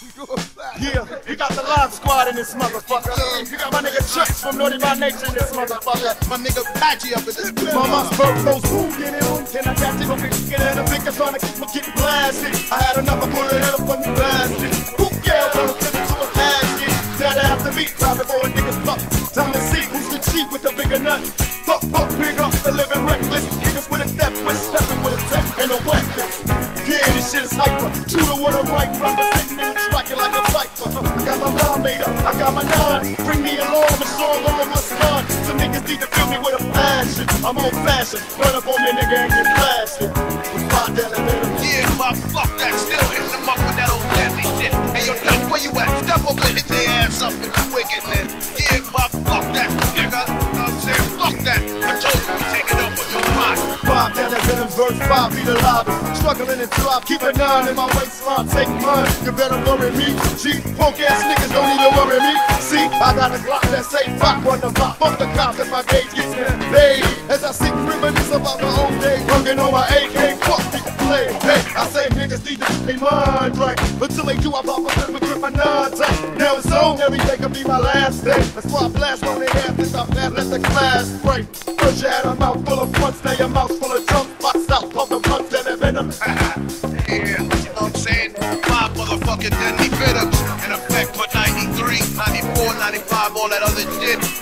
Yeah, we got the live squad in this motherfucker. You got my nigga Chucks from Naughty by Nature in this motherfucker. My nigga Patchy up in this bitch. Mama's purpose, who get it on? Can I catch it? Okay, get it in the big trying to keep me getting blasted. I had enough of pulling it up on the blasted. Who cares? I'm flipping to a basket. Now they have to beat, driving for a nigga's fuck. Time to see who's the chief with the bigger nut. Fuck, big up, the living reckless. Niggas with a death wish, stepping with a tech and a weapon. Yeah, this shit is hyper. True to what I'm right from, but sitting in the striking like a cipher. I got my mind made up, I got my nine. Bring me along, and show all what's fun. Some niggas need to fill me with a passion. I'm old fashioned, run up on me nigga and get blasted. Yeah, fuck that, still hitting them up with that old nasty shit. Hey, yo, Chuck, where you at? Step over and hit their ass up in the wicked, man. Yeah, fuck that, nigga. You know what I'm saying? Fuck that. I told you to take it up with your mind. 5 down that Venomz verse, 5 feet of lava. Struggling and drop, keep a 9 in my waistline, take mine. You better worry me. G, punk ass niggas don't even worry me. See, I got a Glock that say fuck on the block. Fuck the cops if my gauge gets me paid. As I see reminisce about my old days, working on my AK, fuck the play. Hey, I say niggas need to keep their mind right. Until they do, I pop a flip and grip my 9 tight. Now it's on, every day could be my last day. That's why I blast on their ass since I fast, let the class break. First you had a mouth full of fronts, now your mouth full of junk. Box out, pump the blunts that have been Yeah, you know what I'm saying? 5 motherfucking deadly Venomz in effect for 93, 94, 95, all that other shit.